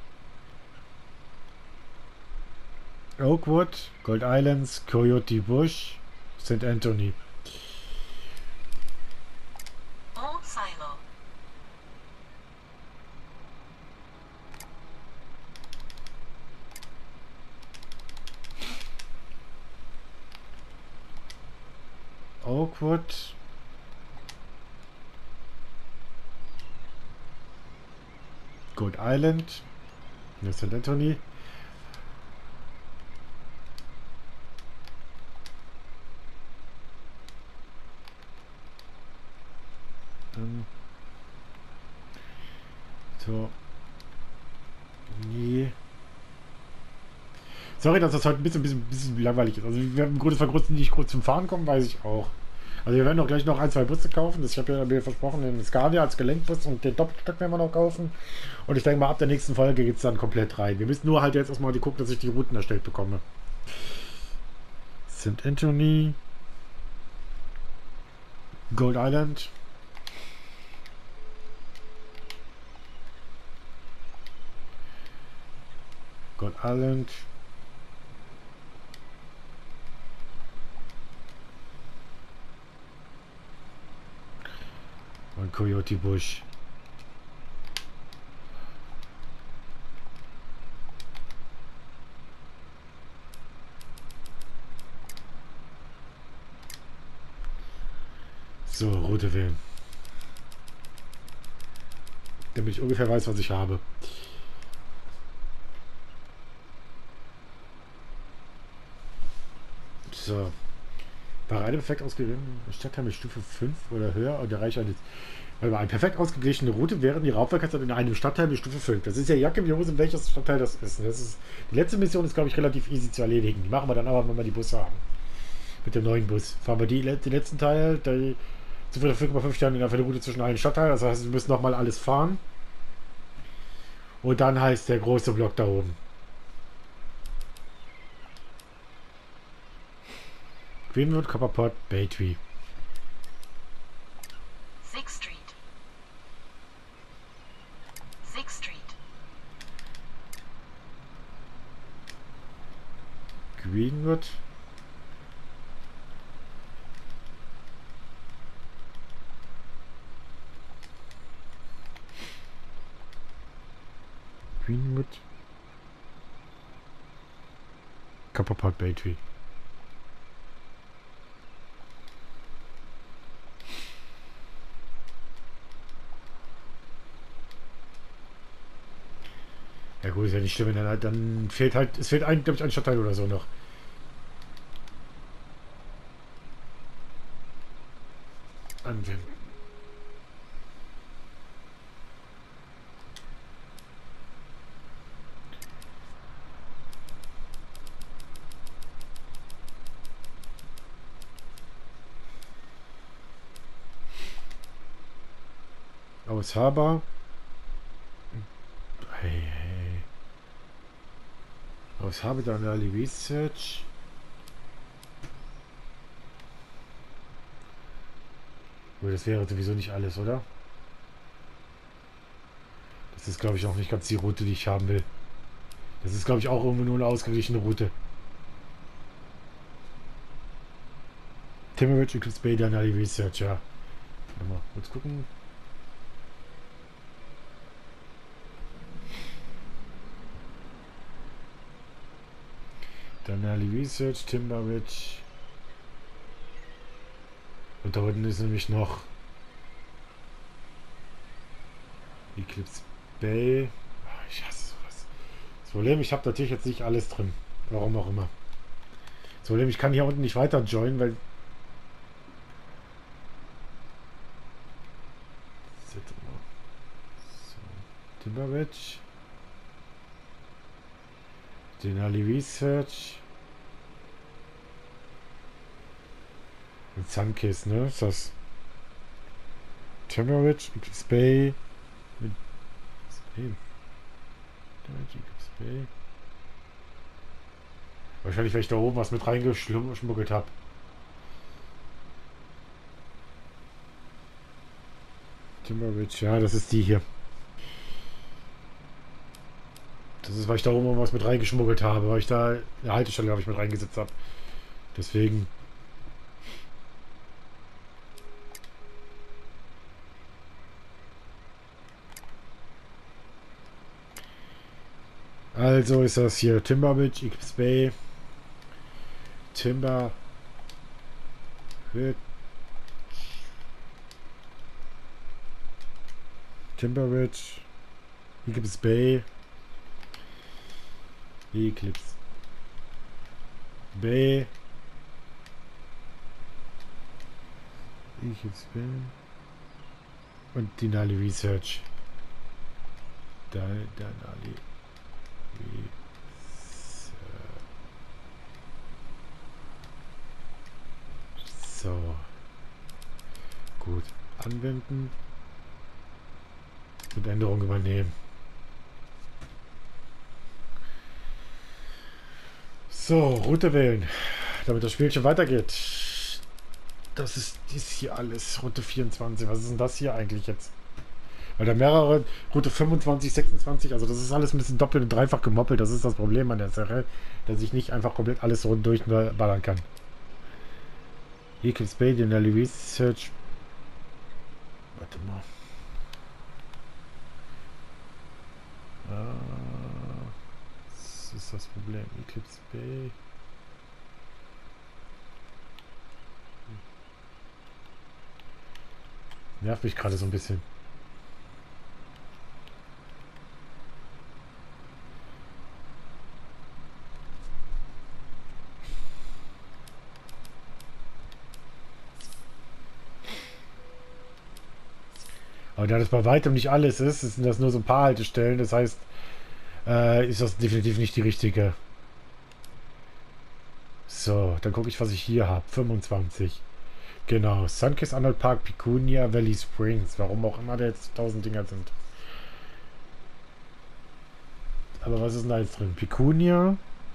[SPEAKER 2] Oakwood, Gold Islands, Coyote Bush, St. Anthony.
[SPEAKER 3] Old Silo.
[SPEAKER 2] Oakwood. Gold Island. Hier ist St. Anthony. So. Nee. Sorry, dass das heute ein bisschen langweilig ist. Also wir haben im Grunde vergrößert nicht kurz zum Fahren kommen, weiß ich auch. Also wir werden auch gleich noch ein, zwei Busse kaufen. Ich habe ja mir versprochen, den Scania als Gelenkbus und den Doppelstock werden wir noch kaufen. Und ich denke mal, ab der nächsten Folge geht es dann komplett rein. Wir müssen nur halt jetzt erstmal gucken, dass ich die Routen erstellt bekomme. St. Anthony. Gold Island. Gold Island. Und Coyote Bush. So, Route wählen. Damit ich ungefähr weiß, was ich habe. So. War eine perfekt ausgeglichene Stadtteil mit Stufe 5 oder höher und erreicht eine perfekt ausgeglichene Route während die Raubverkehrsart in einem Stadtteil mit Stufe 5. Das ist ja Jacke wie Hose, welches Stadtteil das ist. Die letzte Mission ist, glaube ich, relativ easy zu erledigen. Die machen wir dann aber, wenn wir die Busse haben. Mit dem neuen Bus. Fahren wir den letzten Teil, der zu 4,5 Sternen in der Route zwischen allen Stadtteilen. Das heißt, wir müssen nochmal alles fahren. Und dann heißt der große Block da oben. Greenwood, Copperpot, Baytree.
[SPEAKER 3] 6th Street. 6th Street.
[SPEAKER 2] Greenwood. Greenwood. Copperpot, Baytree. Ja gut, ist ja nicht schlimm, dann fehlt halt, es fehlt ein, glaube ich, ein Stadtteil oder so noch. Anwenden. Aus Haber. Hey. Aus Haber dann Early Research. Aber das wäre sowieso nicht alles, oder? Das ist, glaube ich, auch nicht ganz die Route, die ich haben will. Das ist, glaube ich, auch irgendwo nur eine ausgeglichene Route. Timberridge, Eclipse Bay, dann Early Research, ja. Mal kurz gucken. Dann Early Research, Timberridge. Und da unten ist nämlich noch Eclipse Bay. Ich hasse sowas. Das Problem, ich habe natürlich jetzt nicht alles drin. Warum auch immer. Das Problem, ich kann hier unten nicht weiter joinen, weil... So, Timberridge. Denali Research. Und Sunkist, ne? Ist das Timberridge, Eclipse Bay. Bay. Wahrscheinlich, weil ich da oben was mit reingeschmuggelt habe. Timberridge, ja, das ist die hier. Das ist, weil ich da oben was mit reingeschmuggelt habe, weil ich da eine Haltestelle, glaube ich, mit reingesetzt habe. Deswegen. Also ist das hier Timberridge, Eclipse Bay, Timberridge, Eclipse Bay, Eclipse Bay. Eclipse Bay. Und Denali Research. Denali Research. So. Gut. Anwenden. Mit Änderung übernehmen. So, Route wählen. Damit das Spielchen weitergeht. Das ist dies hier alles. Route 24. Was ist denn das hier eigentlich jetzt? Weil da mehrere, Route 25, 26, also das ist alles ein bisschen doppelt und dreifach gemoppelt. Das ist das Problem an der Sache, dass ich nicht einfach komplett alles rund durchballern kann. Eclipse Bay, Denali Research. Warte mal. Das ist das Problem. Eclipse Bay. Nervt mich gerade so ein bisschen. Aber da das bei weitem nicht alles ist, sind das nur so ein paar Haltestellen. Das heißt, ist das definitiv nicht die richtige. So, dann gucke ich, was ich hier habe. 25. Genau. Sunkist, Arnold Park, Picunia, Valley Springs. Warum auch immer da jetzt 1000 Dinger sind. Aber was ist denn da jetzt drin? Picunia,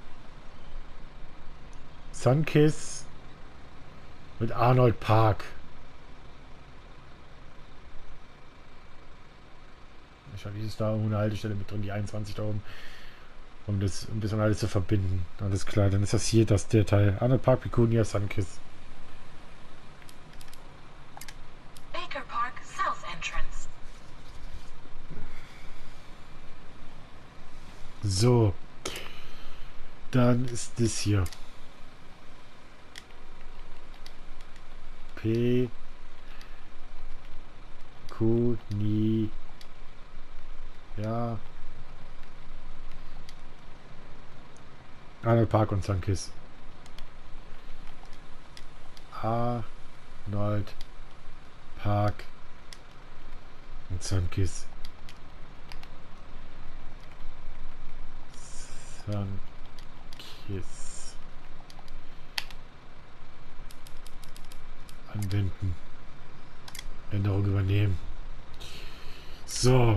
[SPEAKER 2] Sunkist mit Arnold Park. Wahrscheinlich ist da eine Haltestelle mit drin, die 21 da oben, um das ein bisschen alles zu verbinden. Alles klar, dann ist das hier der Teil. Arnold Park, Picunia, Sunkist.
[SPEAKER 3] Baker Park South Entrance.
[SPEAKER 2] So. Dann ist das hier. P. Q. Ni. Ja. Arnold Park und Sunkist. Arnold Park und Sunkist. Sunkist. Anwenden. Änderung übernehmen. So.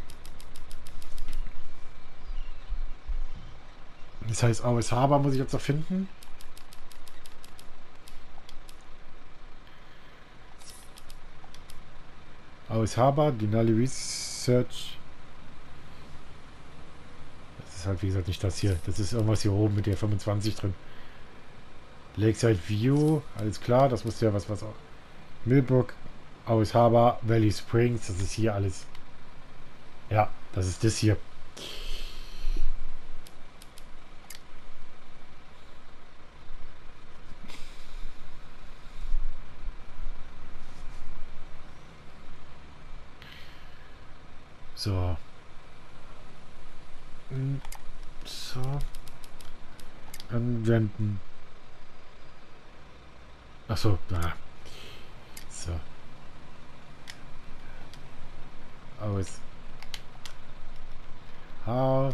[SPEAKER 2] Das heißt, Aues Harbor muss ich jetzt noch finden. Aues Harbor, Denali Research. Das ist halt, wie gesagt, nicht das hier. Das ist irgendwas hier oben mit der 25 drin. Lakeside View, alles klar. Das muss ja was auch. Millbrook, Aues Harbor, Valley Springs. Das ist hier alles. Ja, das ist das hier. So. So. Anwenden. Ach so, da. So. Aus. Harbor.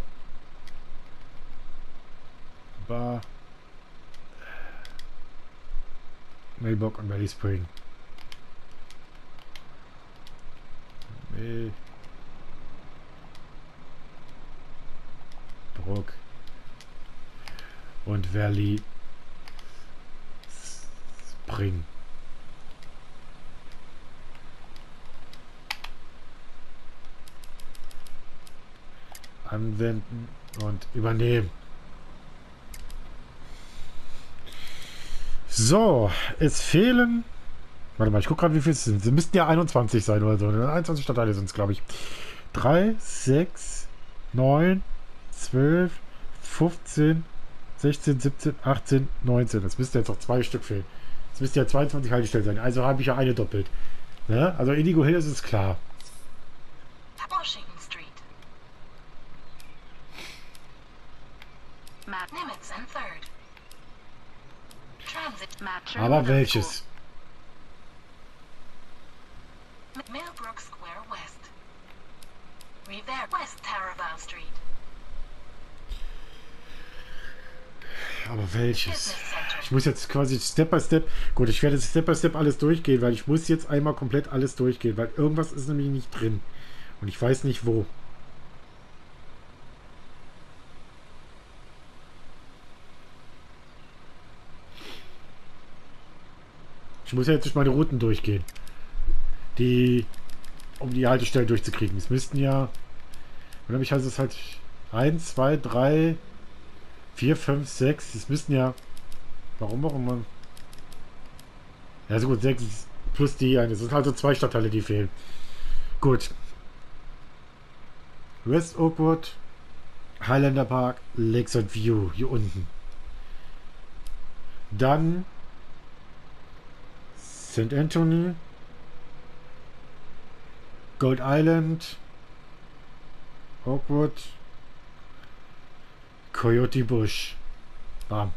[SPEAKER 2] Millbrook und Valley Spring. Millbrook und Valley Spring. Anwenden und übernehmen. So, es fehlen. Warte mal, ich gucke gerade, wie viel es sind. Sie müssten ja 21 sein oder so. 21 Stadtteile sind es, glaube ich. 3, 6, 9, 12, 15, 16, 17, 18, 19. Das müsste jetzt noch 2 Stück fehlen. Es müsste ja 22 Haltestellen sein. Also habe ich ja eine doppelt. Ne? Also Indigo Hill ist es klar.
[SPEAKER 3] Washington Street. Transit.
[SPEAKER 4] Matcher
[SPEAKER 2] Aber
[SPEAKER 4] Middle
[SPEAKER 2] welches?
[SPEAKER 3] Millbrook Square West. Revere West Tarabow Street.
[SPEAKER 2] Aber welches?
[SPEAKER 3] Business Center.
[SPEAKER 2] Ich muss jetzt quasi Step by Step... Gut, ich werde jetzt Step by Step alles durchgehen, weil ich muss jetzt einmal komplett alles durchgehen, weil irgendwas ist nämlich nicht drin. Und ich weiß nicht wo. Ich muss ja jetzt durch meine Routen durchgehen. Um die Haltestelle durchzukriegen. Es müssten ja... Oder ich heißt es halt 1, 2, 3, 4, 5, 6. Es müssten ja... Warum auch immer? Ja, so gut, 6 plus die eine. Es sind halt so 2 Stadtteile, die fehlen. Gut. West Oakwood, Highlander Park, Lakeside View. Hier unten. Dann St. Anthony, Gold Island, Oakwood, Coyote Bush, Bam.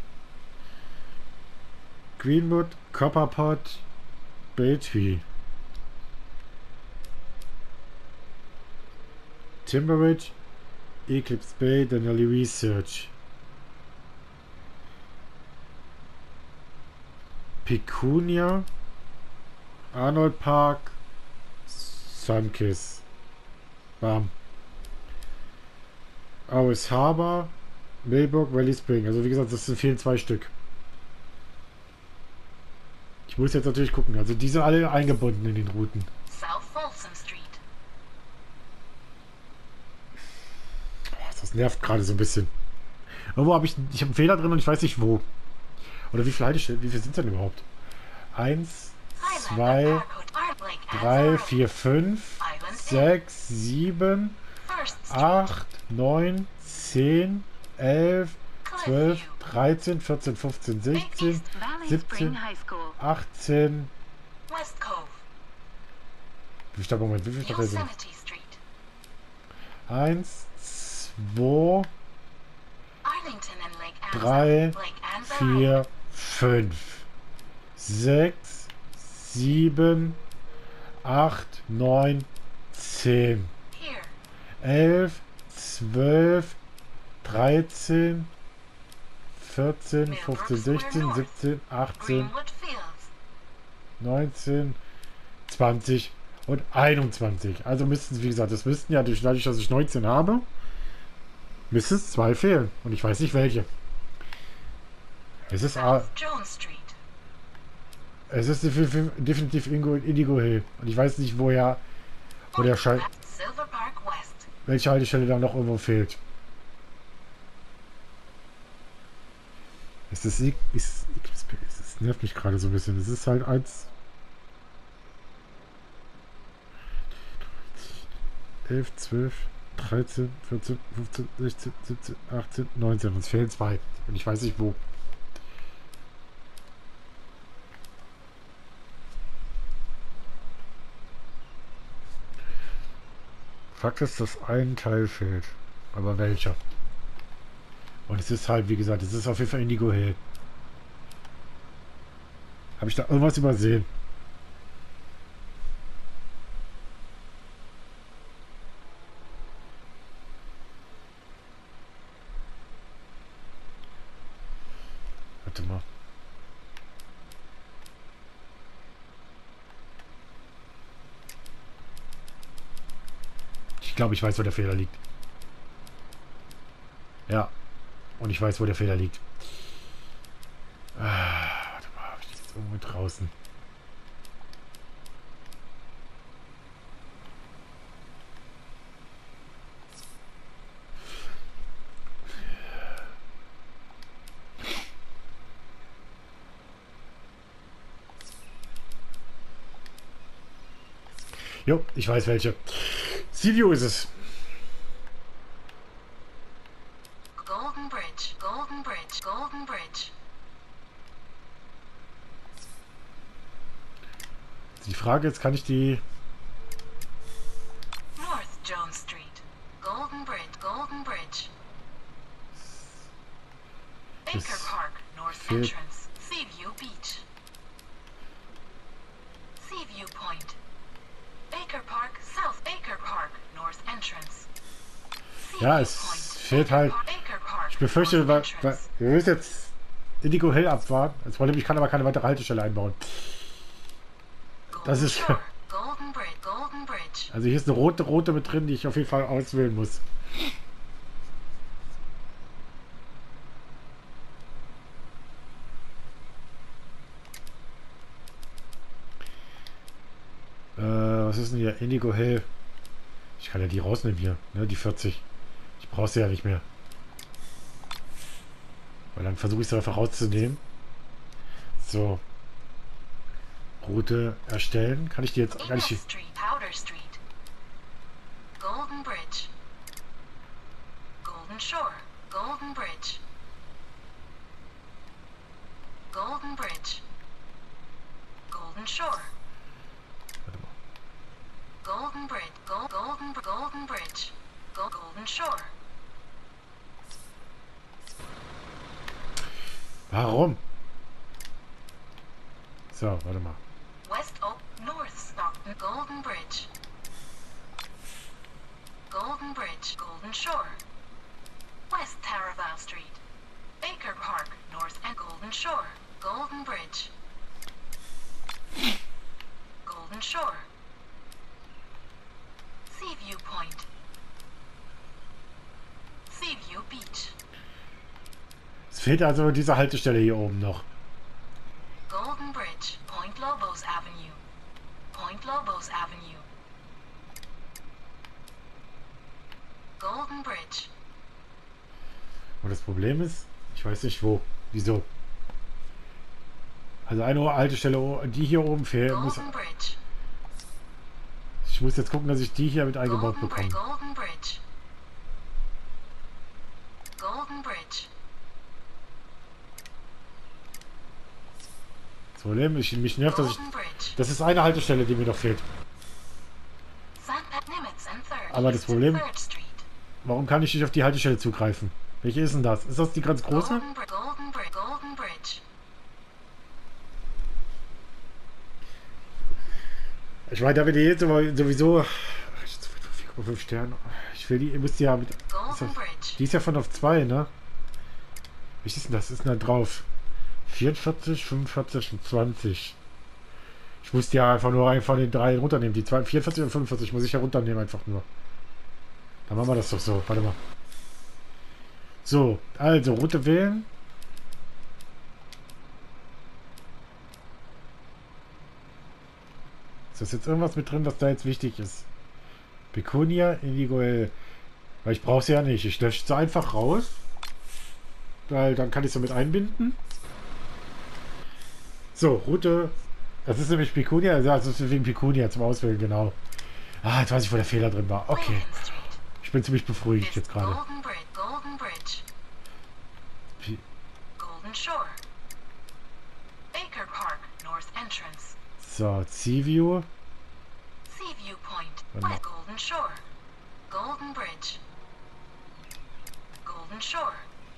[SPEAKER 2] Greenwood, Copperpot, Beltree, Timberridge, Eclipse Bay, Denali Research, Pecunia, Arnold Park, Sunkiss. Bam. Aus Harbor, Millbrook, Valley Spring. Also wie gesagt, das fehlen 2 Stück. Ich muss jetzt natürlich gucken. Also die sind alle eingebunden in den Routen.
[SPEAKER 3] South Folsom Street.
[SPEAKER 2] Das nervt gerade so ein bisschen. Irgendwo habe ich habe einen Fehler drin und ich weiß nicht wo. Oder wie viele Haltestellen, wie viele sind denn überhaupt? 1, 2, 3, 4, 5, 6, 7, 8, 9, 10, 11, 12, 13, 14, 15, 16,
[SPEAKER 4] East Valley
[SPEAKER 2] 17,
[SPEAKER 4] Spring High School.
[SPEAKER 2] 18.
[SPEAKER 3] West Cove.
[SPEAKER 2] Wie viel Moment, wie viel Stadt sind?
[SPEAKER 3] Yosemite Street.
[SPEAKER 2] 1, 2,
[SPEAKER 3] Arlington and Lake
[SPEAKER 2] 3,
[SPEAKER 3] Lake Anza.
[SPEAKER 2] 4, 5, 6, 7, 8, 9, 10,
[SPEAKER 3] Here.
[SPEAKER 2] 11, 12, 13, 14, 15, 16, 17, 18,
[SPEAKER 3] Greenwood Fields.
[SPEAKER 2] 19, 20 und 21. Also müssten es, wie gesagt, das müssten ja, dadurch, dass ich 19 habe, müssten es 2 fehlen. Und ich weiß nicht welche. Es ist,
[SPEAKER 3] South Jones Street.
[SPEAKER 2] es ist definitiv Indigo Hill. Und ich weiß nicht, wo der
[SPEAKER 3] Silver Park West.
[SPEAKER 2] welche Haltestelle da noch irgendwo fehlt. Es nervt mich gerade so ein bisschen. Es ist halt 11, 12, 13, 14, 15, 16, 17, 18, 19. Uns fehlen 2. Und ich weiß nicht wo. Fakt ist, dass ein Teil fehlt. Aber welcher? Und es ist halt, wie gesagt, es ist auf jeden Fall Indigo Hill. Habe ich da irgendwas übersehen? Warte mal. Ich glaube, ich weiß, wo der Fehler liegt. Ja. Und ich weiß, wo der Fehler liegt. Warte mal, habe ich das jetzt irgendwo draußen? Jo, ich weiß welche. Seaview ist es.
[SPEAKER 3] Golden Bridge. Golden Bridge. Golden Bridge.
[SPEAKER 2] Die Frage jetzt, kann ich die...
[SPEAKER 3] North Jones Street. Golden Bridge. Golden Bridge. Baker
[SPEAKER 2] Das
[SPEAKER 3] Park. North
[SPEAKER 2] fehlt-
[SPEAKER 3] Entrance. Seaview Beach.
[SPEAKER 2] Ja, es fehlt halt... Ich befürchte, weil wir müssen jetzt Indigo Hill abfahren. Das Problem, ich kann aber keine weitere Haltestelle einbauen. Das ist... Also hier ist eine rote mit drin, die ich auf jeden Fall auswählen muss. Was ist denn hier? Indigo Hill. Ich kann ja die rausnehmen hier, ne? Die 40. Ich brauche sie ja nicht mehr. Weil dann versuche ich sie einfach rauszunehmen. So. Route erstellen. Kann ich die jetzt... Kann ich die...
[SPEAKER 3] Powder Street. Golden Bridge. Golden Shore. Golden Bridge. Golden Bridge. Golden Shore.
[SPEAKER 2] Warte mal.
[SPEAKER 3] Golden Bridge. Golden Bridge. Golden Shore.
[SPEAKER 2] Warum? So, warte mal.
[SPEAKER 3] West Oak. North Stockton. Golden Bridge. Golden Bridge. Golden Shore. West Taraval Street. Baker Park. North and Golden Shore. Golden Bridge. Golden Shore. Seaview Point. Seaview Beach.
[SPEAKER 2] Es fehlt also diese Haltestelle hier oben noch.
[SPEAKER 3] Golden Bridge. Point Lobos Avenue. Point Lobos Avenue. Golden Bridge.
[SPEAKER 2] Und das Problem ist, ich weiß nicht wo. Wieso? Also eine Haltestelle, die hier oben fehlt.
[SPEAKER 3] Golden Bridge.
[SPEAKER 2] Ich muss jetzt gucken, dass ich die hier mit eingebaut
[SPEAKER 3] Golden Bridge.
[SPEAKER 2] bekomme.
[SPEAKER 3] Golden Bridge. Golden Bridge.
[SPEAKER 2] Das Problem, mich nervt, dass ich...
[SPEAKER 3] Golden Bridge.
[SPEAKER 2] Das ist eine Haltestelle, die mir noch fehlt.
[SPEAKER 3] St. Nimitz and Third.
[SPEAKER 2] Aber das Problem-
[SPEAKER 3] Third Street.
[SPEAKER 2] Warum kann ich nicht auf die Haltestelle zugreifen? Welche ist denn das? Ist das die ganz große?
[SPEAKER 3] Golden Bridge. Golden Bridge. Golden Bridge.
[SPEAKER 2] Ich meine, da wir die jetzt aber sowieso... 4,5 Sterne. Ich will die... Ihr müsst ja mit...
[SPEAKER 3] Golden Bridge.
[SPEAKER 2] Die ist ja von auf 2, ne? Wie ist denn das? Ist denn da drauf? 44, 45 und 20. Ich muss ja einfach nur von den 3 runternehmen. Die 44 und 45 muss ich ja runternehmen, einfach nur. Dann machen wir das doch so. Warte mal. So, also Route wählen. Ist das jetzt irgendwas mit drin, was da jetzt wichtig ist? Pecunia, Indigo Hill. Weil ich brauche sie ja nicht. Ich lösche sie einfach raus. Weil dann kann ich sie mit einbinden. So, Route. Das ist nämlich Pecunia. Also das ist wegen Pecunia zum Auswählen, genau. Ah, jetzt weiß ich, wo der Fehler drin war. Okay.
[SPEAKER 3] Lincoln Street.
[SPEAKER 2] Ich bin ziemlich beruhigt jetzt gerade.
[SPEAKER 3] Golden Bridge. Golden Bridge.
[SPEAKER 2] P-
[SPEAKER 3] Golden Shore. Baker Park. North Entrance.
[SPEAKER 2] So, Seaview.
[SPEAKER 3] Seaview Point.
[SPEAKER 2] Warte mal.
[SPEAKER 3] West Golden Shore. Golden Bridge. Golden Shore.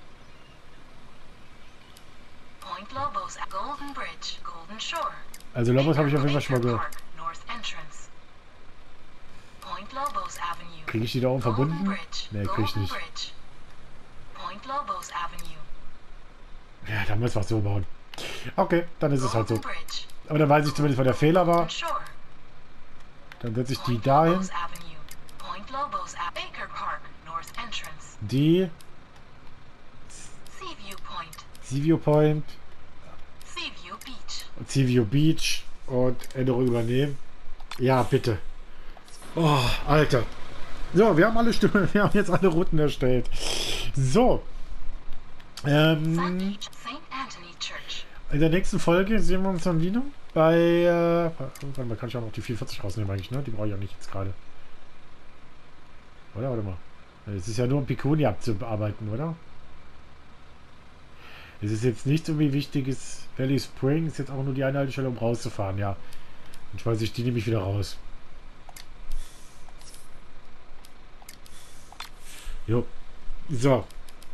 [SPEAKER 3] Point Lobos. Golden Bridge. Golden Shore.
[SPEAKER 2] Also Lobos habe ich auf jeden Fall schon mal
[SPEAKER 3] Baker
[SPEAKER 2] gehört.
[SPEAKER 3] Park, North Entrance. Point Lobos Avenue.
[SPEAKER 2] Kriege ich die da oben
[SPEAKER 3] Golden
[SPEAKER 2] verbunden?
[SPEAKER 3] Bridge.
[SPEAKER 2] Nee, kriege ich
[SPEAKER 3] Golden
[SPEAKER 2] nicht.
[SPEAKER 3] Bridge. Point Lobos Avenue.
[SPEAKER 2] Ja, dann müssen wir es so bauen. Okay, dann ist es halt so.
[SPEAKER 3] Golden Bridge.
[SPEAKER 2] Aber dann weiß ich zumindest, wo der Fehler war.
[SPEAKER 3] Golden Shore.
[SPEAKER 2] Dann setze ich die
[SPEAKER 3] Point
[SPEAKER 2] dahin.
[SPEAKER 3] Lobos Avenue. Point Lobos Baker Park, North Entrance.
[SPEAKER 2] Die
[SPEAKER 3] Seaview Point.
[SPEAKER 2] Seaview Point
[SPEAKER 3] Seaview Beach.
[SPEAKER 2] und Seaview Beach und Änderung übernehmen. Ja, bitte. Oh, Alter. So, wir haben alle Stimmen, wir haben jetzt alle Routen erstellt. So.
[SPEAKER 3] St. Anthony Church.
[SPEAKER 2] In der nächsten Folge sehen wir uns dann wieder bei, warte mal, kann ich auch noch die 44 rausnehmen eigentlich, ne? Die brauche ich auch nicht jetzt gerade. Oder? Warte mal. Es ist ja nur um Pecunia abzuarbeiten, oder? Es ist jetzt nicht irgendwie wichtiges. Valley Spring ist jetzt auch nur die eine Haltestelle, um rauszufahren, ja. Und ich weiß nicht, die nehme ich wieder raus. Jo. So.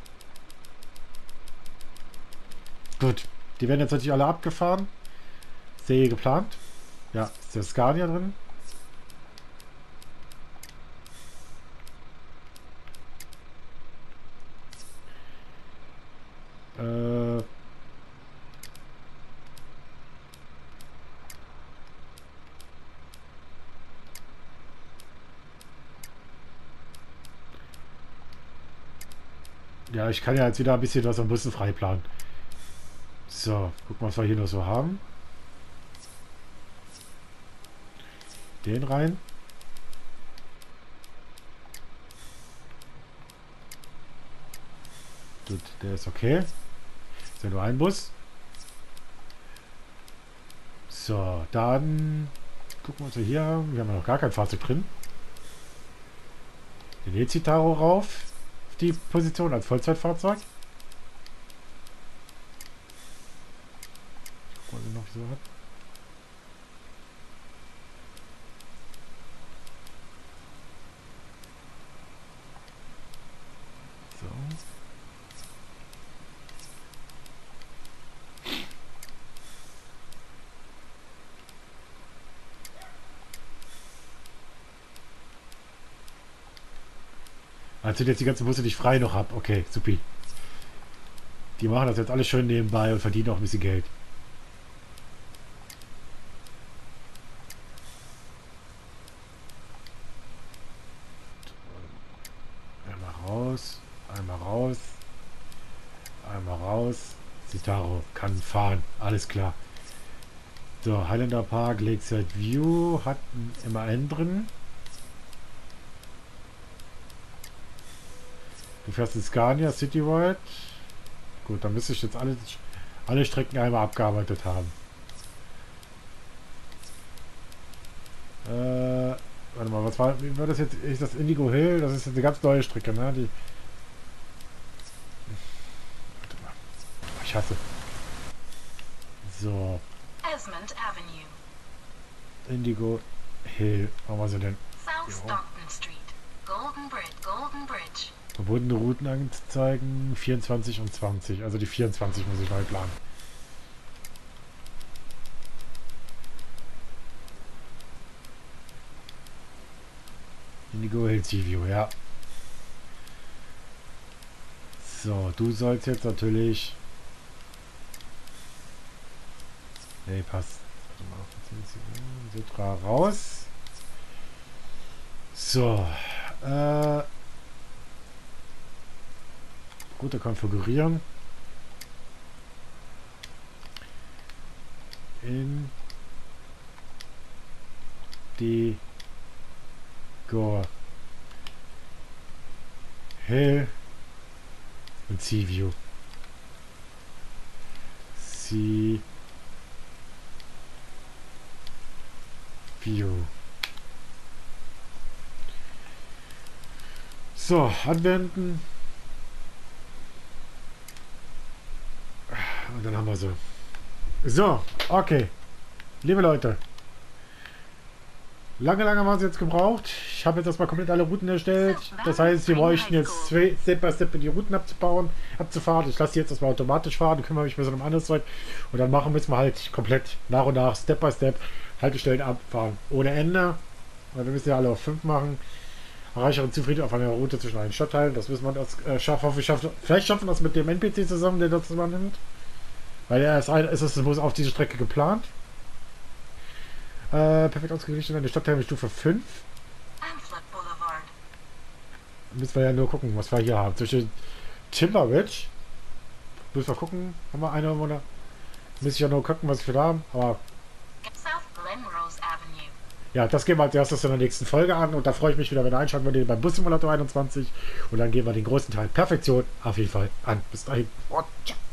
[SPEAKER 2] Gut. Die werden jetzt natürlich alle abgefahren. Sehe geplant. Ja, ist der Scania drin. Ja, ich kann ja jetzt wieder ein bisschen was am Bussen freiplanen. So, gucken, was wir hier noch so haben. Den rein. Gut, der ist okay. Ist ja nur ein Bus. So, dann gucken wir, was wir hier haben. Wir haben ja noch gar kein Fahrzeug drin. Den E-Citaro rauf. Auf die Position als Vollzeitfahrzeug. Was ich noch so habe. So. Also jetzt die ganzen Busse, die ich frei noch habe. Okay, supi. Die machen das jetzt alles schön nebenbei und verdienen auch ein bisschen Geld. Einmal raus, einmal raus, einmal raus. Citaro kann fahren, alles klar. So, Highlander Park, Lakeside View hat ein MAN drin. Du fährst in Scania Citywide. Gut, dann müsste ich jetzt alle Strecken einmal abgearbeitet haben. Warte mal, wie war das jetzt? Ist das Indigo Hill? Das ist jetzt eine ganz neue Strecke, ne? Die. Warte mal. Ich hasse. So.
[SPEAKER 3] Esmond Avenue.
[SPEAKER 2] Indigo Hill. Wo war sie denn?
[SPEAKER 3] South Stockton Street. Golden Bridge.
[SPEAKER 2] Verbundene Routen anzeigen, 24 und 20. Also die 24 muss ich neu planen. Indigo Hill View, ja. So, du sollst jetzt natürlich... Nee, passt. Sutra raus. So. Route konfigurieren. In die Go Hill und Sea-View. Sea-View. So, anwenden. Und dann haben wir so. So, okay. Liebe Leute. Lange haben wir es jetzt gebraucht. Ich habe jetzt erstmal komplett alle Routen erstellt. Das heißt, wir bräuchten jetzt Step by Step die Routen abzufahren. Ich lasse die jetzt erstmal automatisch fahren, kümmere mich mit so einem anderen Zeug. Und dann machen wir es mal halt komplett nach und nach, Step by Step, Haltestellen abfahren. Ohne Ende. Weil wir müssen ja alle auf 5 machen. Erreichere Zufriedenheit auf einer Route zwischen einen Stadtteilen. Das müssen wir das schaffen. Vielleicht schaffen wir das mit dem NPC zusammen, der das übernimmt. Weil er ist es auf diese Strecke geplant. Perfekt ausgerichtet an die Stadtteil mit Stufe 5.
[SPEAKER 3] Amphlett Boulevard.
[SPEAKER 2] Müssen wir ja nur gucken, was wir hier haben. Zwischen Timber Ridge. Müssen wir gucken, haben wir eine oder. Muss ich ja nur gucken, was wir da haben. Aber.
[SPEAKER 3] South Glenrose Avenue.
[SPEAKER 2] Ja, das gehen wir als erstes in der nächsten Folge an. Und da freue ich mich wieder, wenn ihr einschalten würdet beim Bus Simulator 21. Und dann gehen wir den großen Teil Perfektion auf jeden Fall an. Bis dahin. Und ciao.